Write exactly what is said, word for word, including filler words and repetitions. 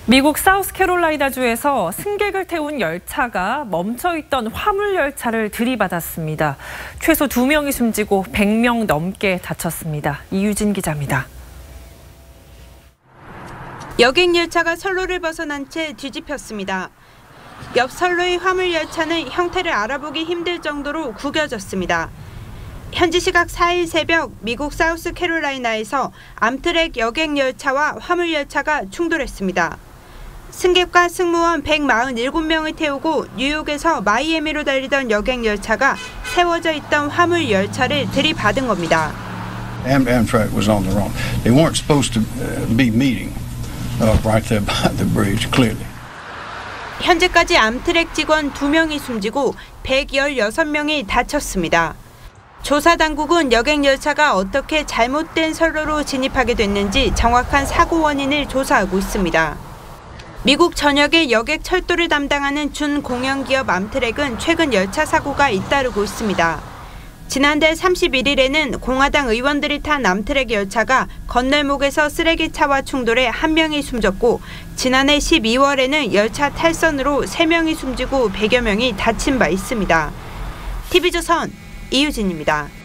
미국 사우스캐롤라이나주에서 승객을 태운 열차가 멈춰있던 화물 열차를 들이받았습니다. 최소 두 명이 숨지고 백 명 넘게 다쳤습니다. 이유진 기자입니다. 여객 열차가 선로를 벗어난 채 뒤집혔습니다. 옆 선로의 화물 열차는 형태를 알아보기 힘들 정도로 구겨졌습니다. 현지 시각 사 일 새벽 미국 사우스캐롤라이나에서 암트랙 여객 열차와 화물 열차가 충돌했습니다. 승객과 승무원 백사십칠 명을 태우고 뉴욕에서 마이애미로 달리던 여객 열차가 세워져 있던 화물 열차를 들이받은 겁니다. Amtrak was on the wrong. They weren't supposed to be meeting uh, right there by the bridge, clearly. 현재까지 암트랙 직원 두 명이 숨지고 백십육 명이 다쳤습니다. 조사 당국은 여객 열차가 어떻게 잘못된 선로로 진입하게 됐는지 정확한 사고 원인을 조사하고 있습니다. 미국 전역의 여객 철도를 담당하는 준공영기업 암트랙은 최근 열차 사고가 잇따르고 있습니다. 지난달 삼십일 일에는 공화당 의원들이 탄 암트랙 열차가 건널목에서 쓰레기차와 충돌해 한 명이 숨졌고 지난해 십이 월에는 열차 탈선으로 세 명이 숨지고 백여 명이 다친 바 있습니다. 티비조선 이유진입니다.